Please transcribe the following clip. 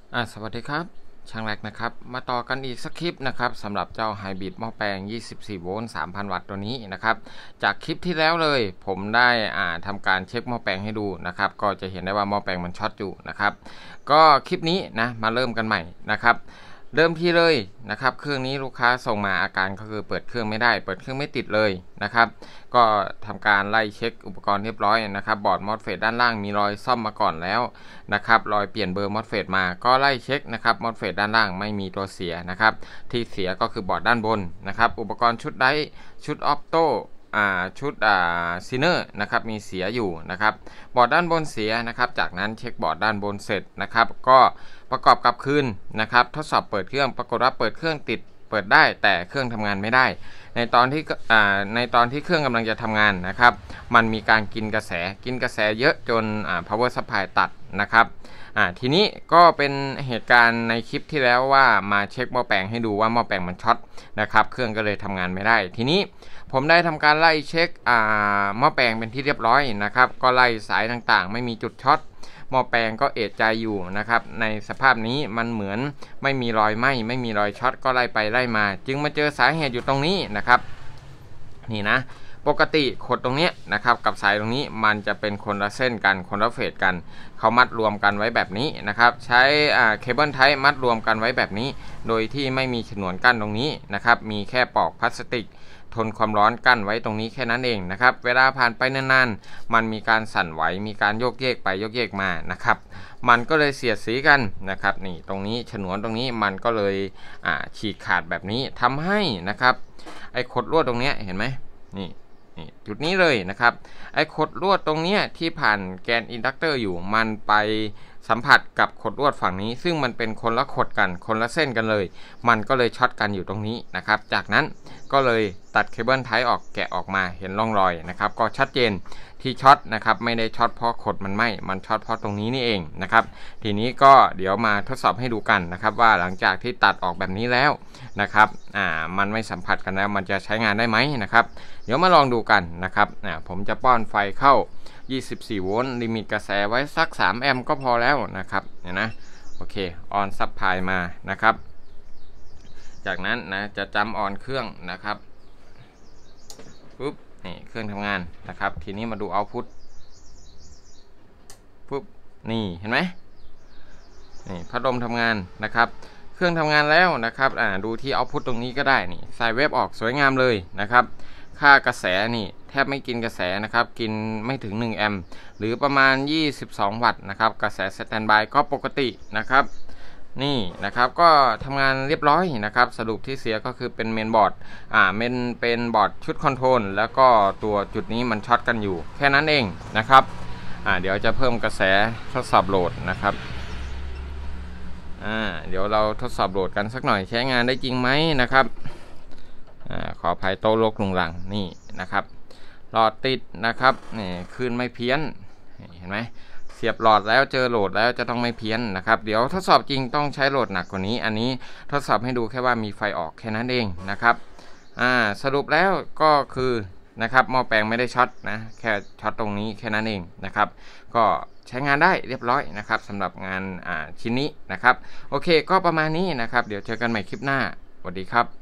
สวัสดีครับช่างแรกนะครับมาต่อกันอีกสักคลิปนะครับสำหรับเจ้าไฮบริดหม้อแปลง24โวลต์ 3,000 วัตต์ตัวนี้นะครับจากคลิปที่แล้วเลยผมได้ทำการเช็คหม้อแปลงให้ดูนะครับก็จะเห็นได้ว่าหม้อแปลงมันช็อตอยู่นะครับก็คลิปนี้นะมาเริ่มกันใหม่นะครับเริ่มที่เลยนะครับเครื่องนี้ลูกค้าส่งมาอาการก็คือเปิดเครื่องไม่ได้เปิดเครื่องไม่ติดเลยนะครับก็ทำการไล่เช็คอุปกรณ์เรียบร้อยนะครับบอร์ดมอสเฟตด้านล่างมีรอยซ่อมมาก่อนแล้วนะครับรอยเปลี่ยนเบอร์มอสเฟตมาก็ไล่เช็คนะครับมอสเฟตด้านล่างไม่มีตัวเสียนะครับที่เสียก็คือบอร์ดด้านบนนะครับอุปกรณ์ชุดไดชุดออปโต้ชุดซีเนอร์นะครับมีเสียอยู่นะครับบอร์ดด้านบนเสียนะครับจากนั้นเช็คบอร์ดด้านบนเสร็จนะครับก็ประกอบกับคืนนะครับทดสอบเปิดเครื่องปรากฏว่าเปิดเครื่องติดเปิดได้แต่เครื่องทำงานไม่ได้ในตอนที่เครื่องกำลังจะทำงานนะครับมันมีการกินกระแสเยอะจนpower supply ตัดนะครับทีนี้ก็เป็นเหตุการณ์ในคลิปที่แล้วว่ามาเช็คหม้อแปลงให้ดูว่าหม้อแปลงมันช็อตนะครับเครื่องก็เลยทำงานไม่ได้ทีนี้ผมได้ทำการไล่เช็คหม้อแปลงเป็นที่เรียบร้อยนะครับก็ไล่สายต่างๆไม่มีจุดช็อตหม้อแปลงก็เอะใจอยู่นะครับในสภาพนี้มันเหมือนไม่มีรอยไหม้ไม่มีรอยช็อตก็ไล่ไปไล่มาจึงมาเจอสาเหตุอยู่ตรงนี้นะครับนี่นะปกติขดตรงนี้นะครับกับสายตรงนี้มันจะเป็นคนละเส้นกันคนละเฟสกันเขามัดรวมกันไว้แบบนี้นะครับใช้เคเบิลไทป์มัดรวมกันไว้แบบนี้โดยที่ไม่มีฉนวนกั้นตรงนี้นะครับมีแค่ปลอกพลาสติกทนความร้อนกั้นไว้ตรงนี้แค่นั้นเองนะครับเวลาผ่านไปนานๆมันมีการสั่นไหวมีการโยกเยกไปโยกเยกมานะครับมันก็เลยเสียดสีกันนะครับนี่ตรงนี้ฉนวนตรงนี้มันก็เลยฉีกขาดแบบนี้ทำให้นะครับไอ้ขดลวดตรงนี้เห็นไหมนี่จุดนี้เลยนะครับไอ้ขดลวดตรงนี้ที่ผ่านแกนอินดักเตอร์อยู่มันไปสัมผัสกับขดลวดฝั่งนี้ซึ่งมันเป็นคนละขดกันคนละเส้นกันเลยมันก็เลยช็อตกันอยู่ตรงนี้นะครับจากนั้นก็เลยตัดเคเบิลไทป์ออกแกะออกมาเห็นร่องรอยนะครับก็ชัดเจนที่ช็อตนะครับไม่ได้ช็อตเพราะขดมันไหม้มันช็อตเพราะตรงนี้นี่เองนะครับทีนี้ก็เดี๋ยวมาทดสอบให้ดูกันนะครับว่าหลังจากที่ตัดออกแบบนี้แล้วนะครับมันไม่สัมผัสกันแล้วมันจะใช้งานได้ไหมนะครับเดี๋ยวมาลองดูกันนะครับผมจะป้อนไฟเข้า24โวลต์ลิมิตกระแสไว้สัก3แอมป์ก็พอแล้วนะครับเนี่ยนะโอเคออนซับพลายมานะครับจากนั้นนะจะจำออนเครื่องนะครับปุ๊บนี่เครื่องทำงานนะครับทีนี้มาดูเอาท์พุตปุ๊บนี่เห็นไหมนี่พัดลมทำงานนะครับเครื่องทำงานแล้วนะครับดูที่เอาท์พุตตรงนี้ก็ได้นี่สายเวฟออกสวยงามเลยนะครับค่ากระแสนี่แทบไม่กินกระแสนะครับกินไม่ถึง1แอมป์หรือประมาณ22วัตต์นะครับกระแสสแตนด์บายก็ปกตินะครับนี่นะครับก็ทำงานเรียบร้อยนะครับสรุปที่เสียก็คือเป็นเมนบอร์ดเป็นบอร์ดชุดคอนโทรลแล้วก็ตัวจุดนี้มันช็อตกันอยู่แค่นั้นเองนะครับเดี๋ยวจะเพิ่มกระแสทดสอบโหลดนะครับเดี๋ยวเราทดสอบโหลดกันสักหน่อยใช้งานได้จริงไหมนะครับขออภัยโต้โลกลุงหลังนี่นะครับหลอดติดนะครับนี่คืนไม่เพี้ยนเห็นไหมเสียบหลอดแล้วเจอโหลดแล้วจะต้องไม่เพี้ยนนะครับเดี๋ยวทดสอบจริงต้องใช้โหลดหนักกว่านี้อันนี้ทดสอบให้ดูแค่ว่ามีไฟออกแค่นั้นเองนะครับสรุปแล้วก็คือนะครับหม้อแปลงไม่ได้ช็อตนะแค่ช็อตตรงนี้แค่นั้นเองนะครับก็ใช้งานได้เรียบร้อยนะครับสำหรับงานชิ้นนี้นะครับโอเคก็ประมาณนี้นะครับเดี๋ยวเจอกันใหม่คลิปหน้าสวัสดีครับ